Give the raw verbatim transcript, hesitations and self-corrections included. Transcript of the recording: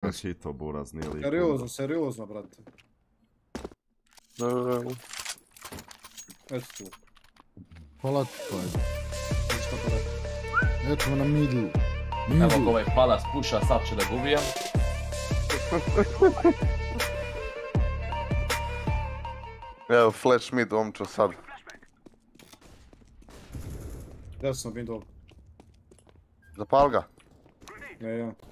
nas hito, buraz, nije lijepo. Seriozno, seriozno, brate. Eto tu. Hvala ti pa je. Ništa pa da. Eto me na middle. Evo Middle. ga ovaj palas puša, sad će da ga ubijem. Evo, flash mid, omčo sad. Gdje sam window? Zapal ga. Ne, ja.